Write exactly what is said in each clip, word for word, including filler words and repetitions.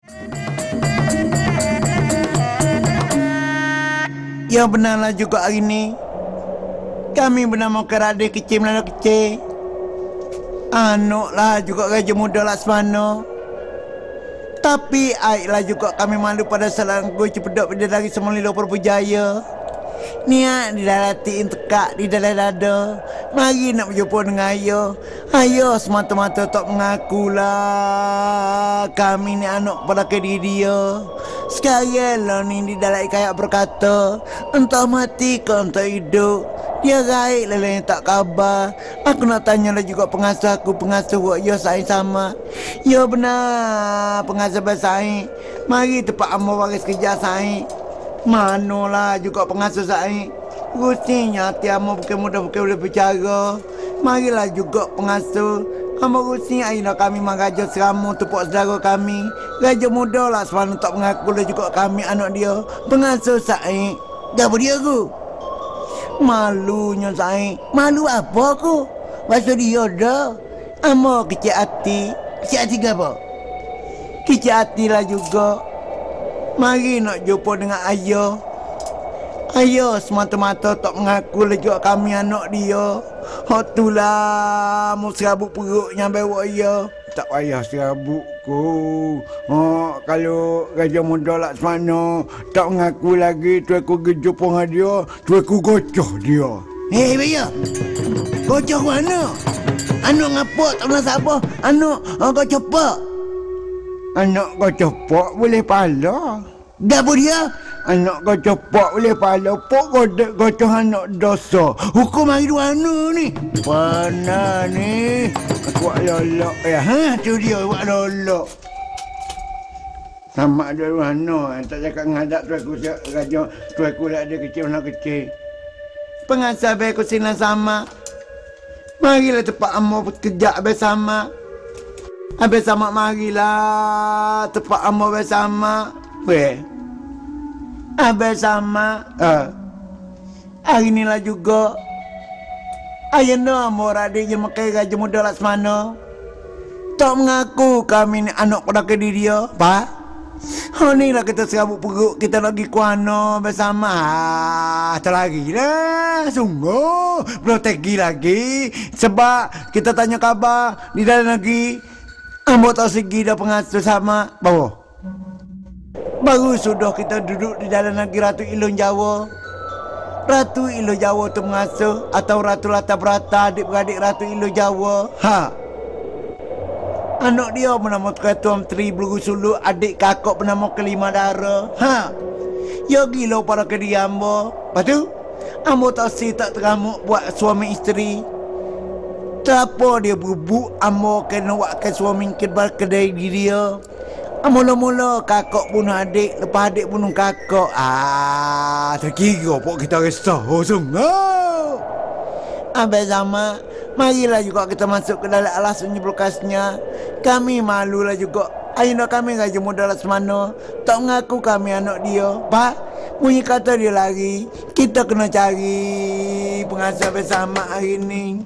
Ya benarlah juga hari ni kami benar mau ke Raden kecil melanda kecil. Anak lah juga Raja Muda Laksmana. Tapi aiklah juga kami malu pada salah gue cepedok pada dari semua lilo perpujaya. Niat di dalam hati tekak di dalam dada. Mari nak berjumpa dengan ayo. Ayo semata-mata tak mengakulah kami ni anak pada ke diri dia. Sekarang lah ni di dalam kayak berkata, entah mati ke entah hidup. Dia raik lelah yang tak khabar. Aku nak tanyalah juga pengasuh aku, pengasuh buat ya saing sama. Ya benar, pengasuh bersaing. Mari tepat amor waris kerja saing. Manolah juga pengasuh saing. Rusinya hati amor bukan mudah bukan boleh bicara. Marilah juga pengasuh. Amor rusi aina kami mengajar seramu tepuk saudara kami. Raja Muda Laksmana tak mengaku juga kami anak dia. Pengasuh saing. Dah dia aku. Malunya saya. Malu apa aku? Masa dia dah. Amo kecil hati. Kecil hati ke apa? Kecil hatilah juga. Mari nak jumpa dengan ayah. Ayah semata-mata tak mengaku juga kami anak dia. Hotulah mu serabut perut nyampe buat ayah. Tak payah serabutku. Oh, kalau Raja Muda Laksmana tak mengaku lagi, tu aku pergi jumpa dengan dia, tu aku gocoh dia. Hei, Baya. Gocoh mana? Anak ngapa tak pernah siapa? Anak oh, gocoh pak. Anak gocoh pak boleh pala. Dah pun dia? Anak gocoh pak boleh pala. Pak godek gocoh anak dosa. Hukum hari dua anu ni. Mana ni? Aku buat lolok ya. Ha, tu dia buat lolok. Sama ada mana. Tak cakap ngadap tu aku raja. Tu aku lah ada kecil nak kecil. Pengasah baik aku silang sama. Marilah tepat amor kejap bersama. Habis sama marilah tepat amor bersama. Weh. Habis sama. Uh. Hari inilah juga. Ayana amor adik je makai Raja Muda Laksmana. Tak mengaku kami ni anak pada ke diri dia. Pak? Oh ni lah kita serabut perut. Kita lagi kuano bersama. Ah, tak lagi lah. Sungguh. Belum tegi lagi. Sebab kita tanya khabar di dalam negeri. Ambo tak segi dah pengasuh sama. Bawa. Baru sudah kita duduk di dalam negeri Ratu Ilon Jawa. Ratu Ilon Jawa tu pengasuh. Atau Ratu Latar Berata adik-beradik Ratu Ilon Jawa. Ha. Anak dia bernama Ketua Menteri Beluru Sulu. Adik kakak bernama Kelima Dara. Ha. Ya gila para kedai ambo. Lepas tu, ambo tak si tak teramuk buat suami isteri. Kenapa dia berubuk ambo kena buatkan suami kedai kedai diri dia. Mula-mula kakak bunuh adik, lepas adik bunuh kakak. Ah, terkira pun kita resah. Oh, sungguh. Habis sama, marilah juga kita masuk ke dalam alas sunyi berkasnya. Kami malulah juga. Ayah kami Raja Muda Laksmana tak mengaku kami anak dia. Pak, bunyi kata dia lari. Kita kena cari pengasuh bersama hari ni.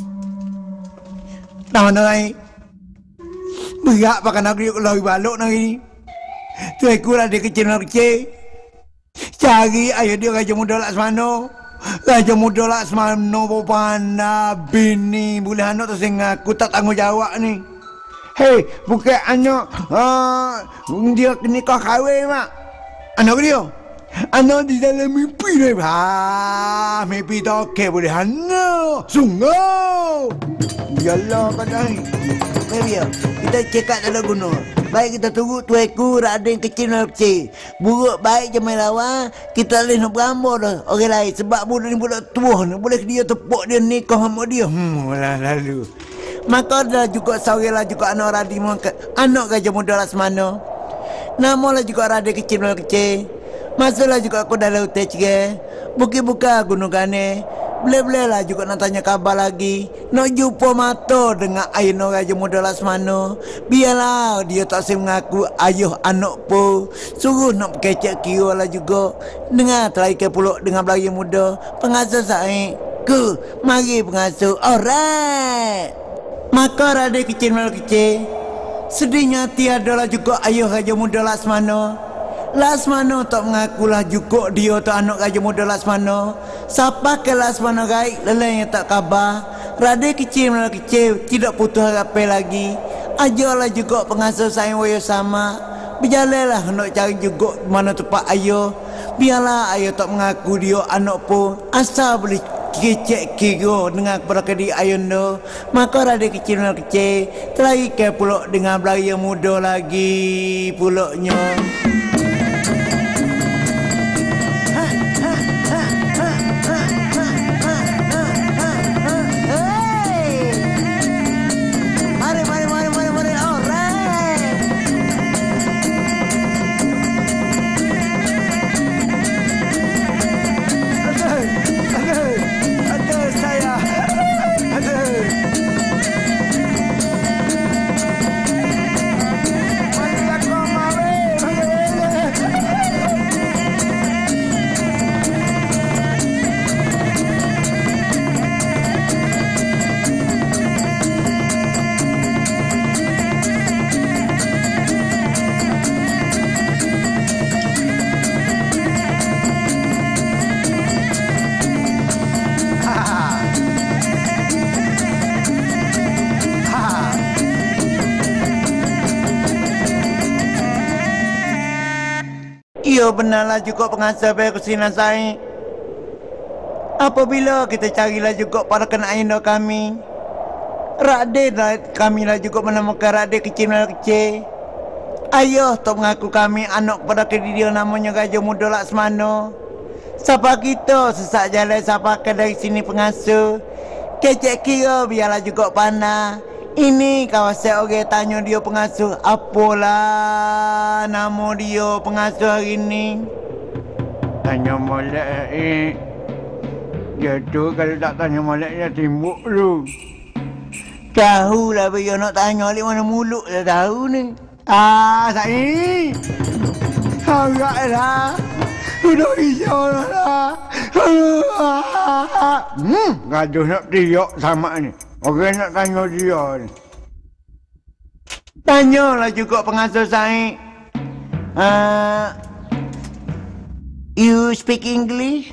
Dah mana naik? Berat pakai nak dia lari balok hari ni. Tu aku lah dia kecil nak kecil. Cari ayah dia Raja Muda Laksmana. Raja Muda Laksmana berpandai bini boleh anak tu sehingga aku tak tanggungjawab ni. Hei, bukan anak uh, dia nikah kahwin mak. Anak dia? Anak di dalam mimpi ni. Ha, mimpi tak okey boleh anak. Sungguh. Yalah kadang. Baik ya. Kita cekak dalam gunung. Baik kita tunggu tu aku Raden kecil nak kecil. Buruk baik je main lawan. Kita boleh nak berambo dah orang lain. Sebab budak ni budak tua ni. Boleh dia tepuk dia nikah sama dia. Hmm, lah lalu. Maka dah juga seorang lah juga anak Raden Muhammad. Anak Raja Muda Laksmana. Namalah juga Raden kecil nak kecil. Masalah juga aku dalam hutan cerai. Buka-buka gunung Gane. Boleh-boleh lah juga nak tanya khabar lagi. Nak jumpa mata dengan ayah Raja Muda Laksmana. Biarlah dia tak saya mengaku ayah anak pun. Suruh nak kecek kira lah juga. Dengar teraikan pulak dengan belaya muda. Pengasuh saya. Ke, mari pengasuh. Alright. Maka Raden kecil malu kecil. Sedihnya tiadalah juga ayah Raja Muda Laksmana. Laksmana tak mengakulah juga dia tu anak Raja Muda Laksmana. Siapa ke Laksmana gaib lelai yang tak khabar. Raden kecil mana kecil tidak putus harapan lagi. Ajarlah juga pengasuh sayang waya sama. Berjalanlah nak cari juga mana tempat ayah. Biarlah ayah tak mengaku dia anak pun. Asal boleh kecek kira dengan kepada kedik ayunda. Maka Raden kecil mana kecil terlarikan pulak dengan belari yang muda lagi pulaknya. Ya benarlah juga pengasuh berkusinan saya. Apabila kita carilah juga para kena ayunda kami, Raden lah kami lah juga menemukan Raden kecil mana kecil. Ayah tak mengaku kami anak pada kediri dia namanya Raja Muda Laksmana. Siapa kita sesak jalan siapa ke dari sini pengasuh. Kecek kira biarlah juga panah. Ini kawasan orang tanya dia pengasuh. Apalah nama dia pengasuh hari ni? Tanya molek eh. Dia tu kalau tak tanya molek dia timbuk tu. Tahulah biar nak tanya alik mana mulut dah tahu ni. Ah, Sa'i. Haraplah. Sudah risau lah. Hmm, gaduh nak teriak sama ni. Orang nak tanya dia ni. Tanyalah juga pengasuh saya. Uh, you speak English?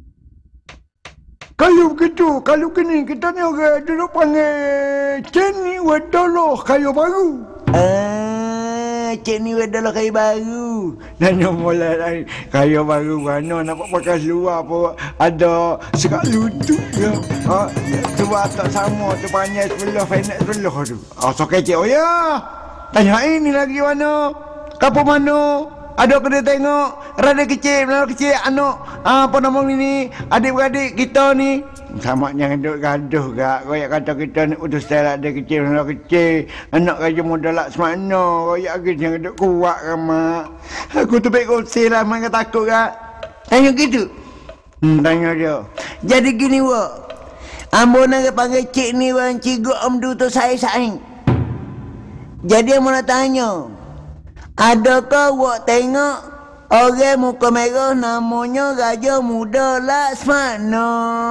Kalau begitu, kalau kini kita ni orang duduk panggil Cik ni wadoloh kayu baru. Ah, Cik ni wadoloh kayu baru. Nanya mulai lain kayu baru mana nampak pakai luar pun ada sekat lutut ke. Ha, sebab tak sama tu panjang sebelah, pendek sebelah tu. Oh, so kecik. Oh ya, tanya ini lagi mana? Kapal mana? Ada kena tengok Raden kecil, Raden kecil, anak apa nama ni, adik-beradik kita ni. Sama jangan duduk gaduh kak. Koyak kata kita ni utus saya Raden kecil, Raden kecil, anak Raja Muda Laksmana. Koyak aku jangan duduk kuat kan mak. Aku tu baik kosir lah, mak takut kak. Tanya gitu? Hmm, tanya dia. Jadi gini wak, ambo nak panggil cik ni wak, cikgu om du tu saya saing. Jadi ambo nak tanya, adakah wak tengok orang muka merah namanya Raja Muda Laksmana?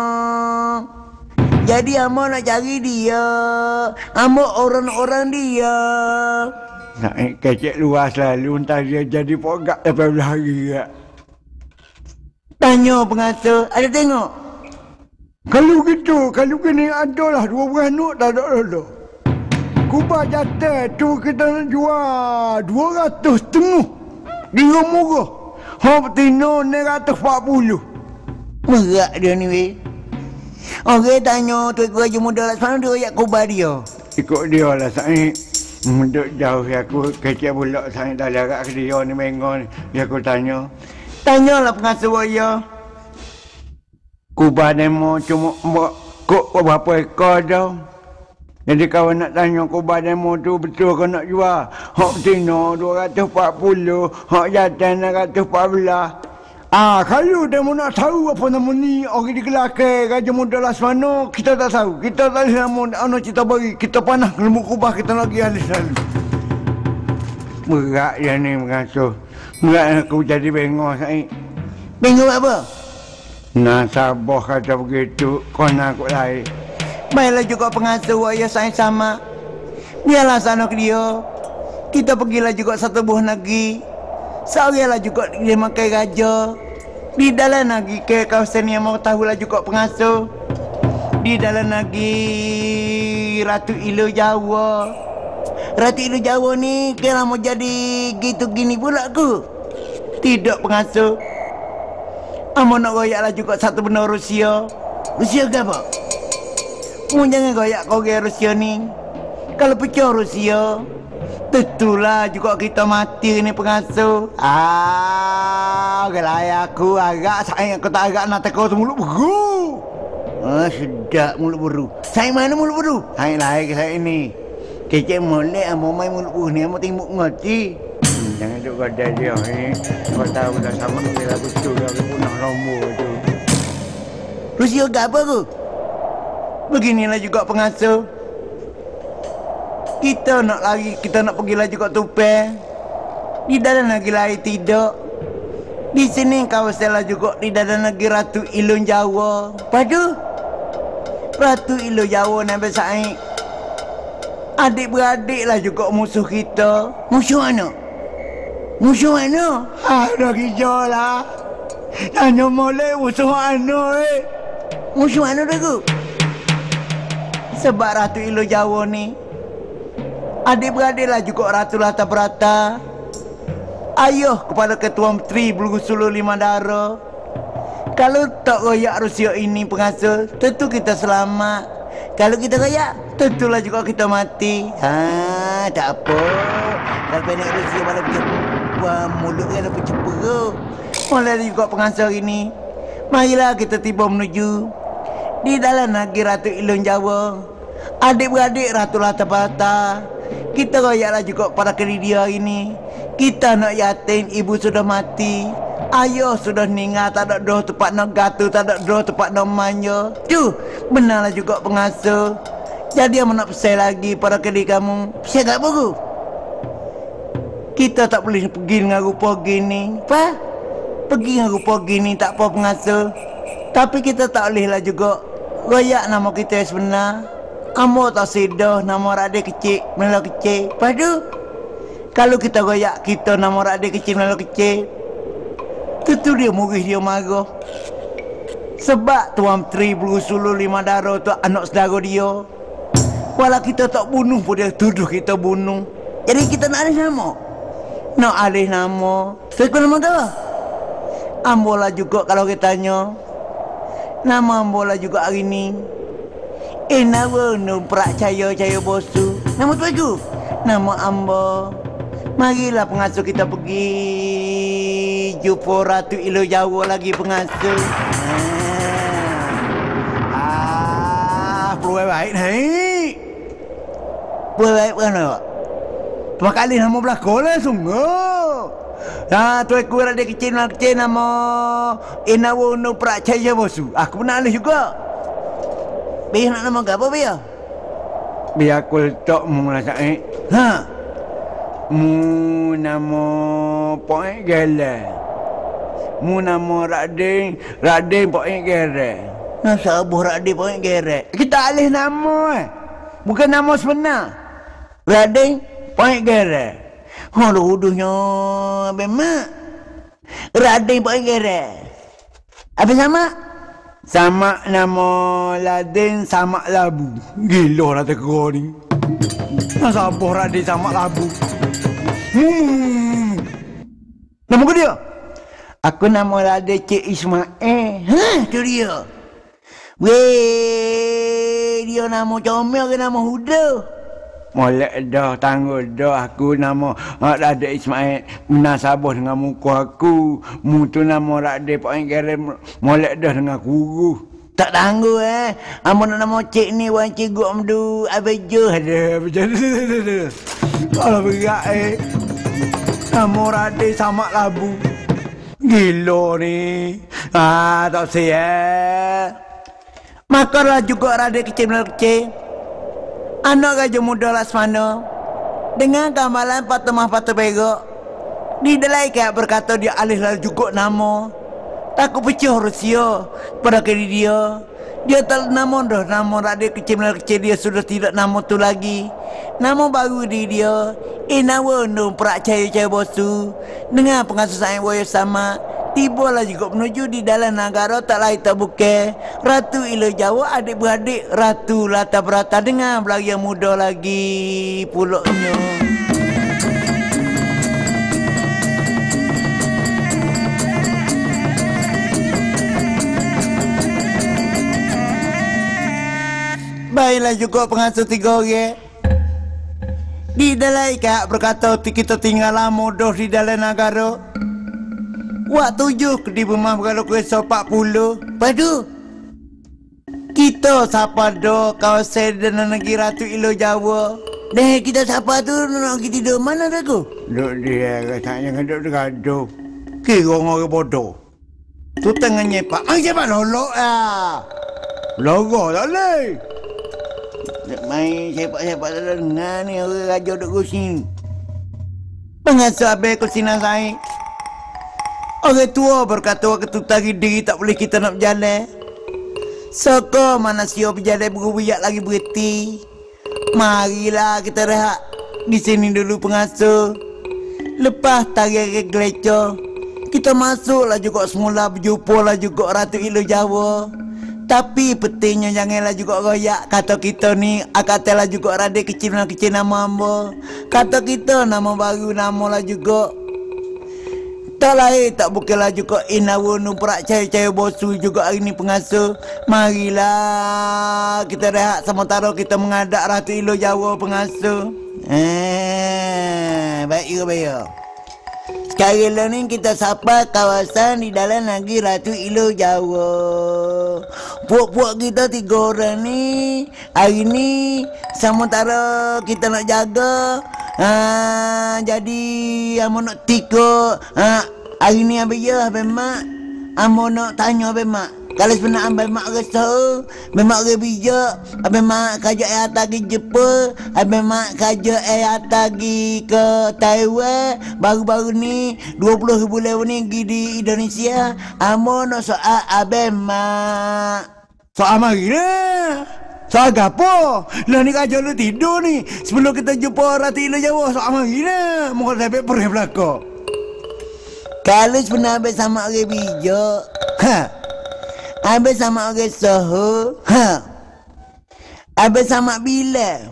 Jadi ambo nak cari dia, ambo orang-orang dia. Nak kecek luas selalu, entah dia jadi pogak lepas berlari kak. Tanya pengasuh, ada tengok? Kalau gitu, kalau kini adalah dua beranak tak ada ada. Kubah jatuh tu kita nak jual dua ratus tengah. Dia murah. Hop tino ni ratus empat puluh. Merak dia ni weh. Orang tanya tu Raja Muda Laksmana dia ayat kubah dia. Ikut dia lah saya. Duduk jauh aku kecek pula saya dah larat ke dia ni mengon. Dia aku tanya. Tanyalah pengasuh saya. Kubah demo cuma buat kok berapa ekor dah. Jadi kawan nak tanya kubah demo tu betul ke nak jual. Hak tino dua ratus empat puluh, hak jatan enam ratus empat belas. Ah, kalau demo nak tahu apa nama ni orang di Kelakar Raja Muda Laksmana, kita tak tahu. Kita tak ada nama ana cerita bagi. Kita panah lembu kubah kita lagi alis selalu. Berat dia ni mengasuh. Berat aku jadi bengok saya. Bengok apa? Nasabah kata begitu, kau nak aku lain. Baiklah juga pengasuh ayah saya sama. Biarlah sana ke dia. Kita pergilah juga satu buah negeri. Seoranglah juga dia makan raja. Di dalam negeri ke kawasan yang mau tahulah juga pengasuh. Di dalam negeri Ratu Ilu Jawa. Ratu Ilu Jawa ni kira mau jadi gitu gini pula ku. Tidak pengasuh. Amo nak goyaklah juga satu benda Rusia. Rusia ke apa? Mu jangan goyak kau ke Rusia ni. Kalau pecah Rusia, tentulah juga kita mati ni pengasuh. Ah, gelai aku agak sayang aku tak agak nak tekau mulut beru. Ah, sedap mulut beru. Saya mana mulut beru? Hai lain ke saya ini. Kecik molek amo main mulut beru ni amo timbuk ngoti. Hmm, jangan duk gadai dia ni. Kau tahu dah sama dia lagu tu dah punah nombor tu. Rusia ke apa ku? Beginilah juga pengasuh. Kita nak lagi, kita nak pergilah juga Tupai. Di dalam negeri lain tidak. Di sini kawasan juga di dalam negeri Ratu Ilun Jawa. Padu Ratu Ilun Jawa nak bersaing. Adik-beradik lah juga musuh kita. Musuh mana? Musuh mana? Ada hijau lah. Tanya molek musuh mana eh? Musuh mana dah ku? Sebab Ratu Ilun Jawa ni adik-beradiklah juga Ratu Lata Berata. Ayuh kepada Ketua Menteri Bulu-Sulu Lima Dara. Kalau tak royak Rusia ini pengasuh, tentu kita selamat. Kalau kita royak, tentulah juga kita mati. Ha, tak apa. Kalau pendek Rusia pada wah mulut dia dah bercepu. Mulai juga pengasuh ini. Marilah kita tiba menuju di dalam negeri Ratu Ilun Jawa. Adik-beradik Ratu Lata Berata. Kita royaklah juga pada kali dia ini. Kita nak yatim, ibu sudah mati. Ayah sudah meninggal, tak ada doh tempat nak gatu, tak ada doh tempat nak manja. Tu, benarlah juga pengasuh. Jadi yang nak pesan lagi pada kali kamu. Pesan tak apa ku? Kita tak boleh pergi dengan rupa gini. Apa? Pergi dengan rupa gini tak apa pengasuh. Tapi kita tak bolehlah juga royak nama kita yang sebenar. Amo tak sedah nama radik kecil mela kecil. Padu kalau kita goyak kita nama radik kecil mela kecil, tentu dia murih dia marah. Sebab Tuan Menteri Bulu-Sulu Lima Dara tu anak saudara dia. Walau kita tak bunuh pun dia tuduh kita bunuh. Jadi kita nak alih nama. Nak alih nama. Saya nama tu. Ambola juga kalau kita tanya. Nama ambola juga hari ni. Eh nama nu perak cahaya cahaya bosu. Nama tu aku. Nama Ambo. Marilah pengasuh kita pergi jumpa Ratu Ilu Jawa lagi pengasuh. Ah, peluang baik ni. Peluang baik kan awak? Dua kali nama belakang lah sungguh. Nah, tu aku ada kecil nak kecil nama Inawo nu perak cahaya bosu. Aku pernah alih juga. Biar nak nama ke apa biar? Biar aku letak mu lah Syed. Ha? Mu nama Poin Gele. Mu nama Raden, Raden Poin Gere. Nah, sabuh Raden Poin Gere. Kita alih nama eh. Bukan nama sebenar. Raden Poin Gere. Ha, luduhnya Abang Mak. Raden Poin Gere. Apa sama? Sama nama Laden sama Labu. Gila lah teka ni. Sabuh Raden sama Labu. Hmm. Nama kau dia? Aku nama Raden Cik Ismail. Ha, tu dia. Weh, dia nama comel ke nama Huda? Molek dah, tangguh dah. Aku nama Raden Ismail. Menasabah dengan muka aku. Mu tu nama Raden Poin Gere. Molek dah dengan guru. Tak tangguh eh. Amo nak nama cik ni wan cikgu amdu abejo. Ada macam tu. Kalau berat eh. Nama Raden sama Labu. Gila ni. Ah, tak siap. Makarlah juga Raden kecil-kecil. Anak Raja Muda Laksmana dengan gambaran Fatimah Patu Perak. Di dalam kayak berkata dia alihlah juga nama. Takut pecah Rusia pada kali dia. Dia tak nama dah nama Raden kecil-kecil dia sudah tidak nama tu lagi. Nama baru di dia Inawa no perak cahaya-cahaya bosu. Dengan pengasuh sayang boyo sama. Tibalah juga menuju di dalam negara tak lain tak bukan Ratu Ilo Jawa adik-beradik Ratu Lata Berata dengan belagi yang muda lagi pulaknya. Baiklah juga pengasuh tiga orang. Di dalam ikat berkata kita tinggal lama dah di dalam negara. Wak tujuh di rumah kalau kuasa empat puluh. Padu. Kita siapa dah kawasan dan negeri Ratu Ilo Jawa. Dah kita siapa tu nak pergi tidur mana dah ku? Duk dia katanya duduk gaduh. Kira orang bodoh. Tu tengah nyepak. Ah nyepak lolok ah. Logo tak boleh. Main sepak-sepak tak dengar ni orang raja duduk kursi. Pengasuh habis kursi nasai. Orang tua berkata waktu tadi diri tak boleh kita nak berjalan. Soko mana siapa berjalan berbiak lagi berhenti. Marilah kita rehat di sini dulu pengasuh. Lepas tarik gereja, kita masuklah juga semula berjumpa lah juga Ratu Ilo Jawa. Tapi pentingnya janganlah juga royak. Kata kita ni akatelah juga radik kecil-kecil nama hamba. Kata kita nama baru nama lah juga. Tak lain tak bukanlah juga inawa nu perak cahaya-cahaya bosu juga hari ni pengasuh. Marilah kita rehat sementara kita mengadap Ratu Ilo Jawa pengasuh. Eh, baik juga baik. Sekarang lah ni kita sapa kawasan di dalam negeri Ratu Ilo Jawa. Puak-puak kita tiga orang ni hari ni sementara kita nak jaga. Ha, jadi amo nak tiga. Ha, hari ni abang ya abang mak. Amo nak tanya abang mak. Kalau sebenarnya abang mak rasa, abang mak ke bijak, abang mak kajak air atas ke Jepun, abang mak kajak air atas ke Taiwan, baru-baru ni dua puluh ribu lewa ni pergi di Indonesia. Amo nak soal abang mak. Soal mari lah. Soal apa? Lah ni kajak lu tidur ni. Sebelum kita jumpa Ratu Ilo Jawa, soal mari lah. Muka sampai perih belakang. Kalau sebenarnya abang sama orang bijak, ha. Abang sama orang soho, ha. Abang sama bila.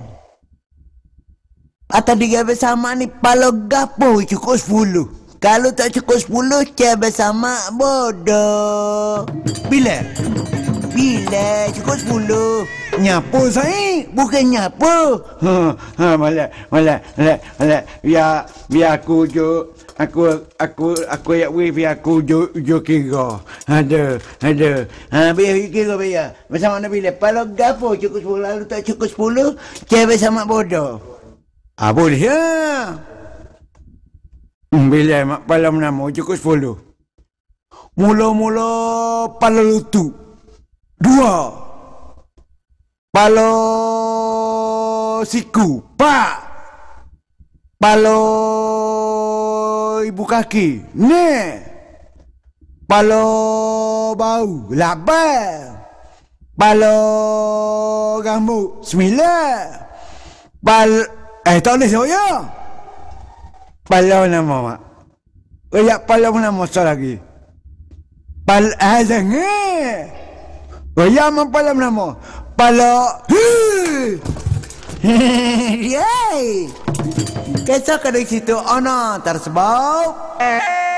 Atau dia abang sama ni pala gapo cukup sepuluh. Kalau tak cukup sepuluh, cik abang sama bodoh. Bila? Bila cukup sepuluh. Nyapu saya? Bukan nyapu. Ha, ha, malah, malah, malah, malah. Biar, biar aku jo, aku, aku, aku yak weh, biar aku jo, jo kira. Ada, ada. Ha, biar kira biar. Bersama mana bila? Kalau gapo cukup sepuluh, lalu tak cukup sepuluh, cewek sama bodoh. Ah, boleh ya. Hmm, bila mak pala menama cukup sepuluh. Mula-mula pala lutu. Dua. Palo siku, pak. Palo ibu kaki, ne. Palo bau, lapan. Palo rambut, sembilan. Pal, eh tak boleh saya. Palo nama mak. Kayak palo nama saya lagi. Pal, eh jangan. Kayak apa palo nama? Pala Yeay Kesah ke dari situ Ana tersebut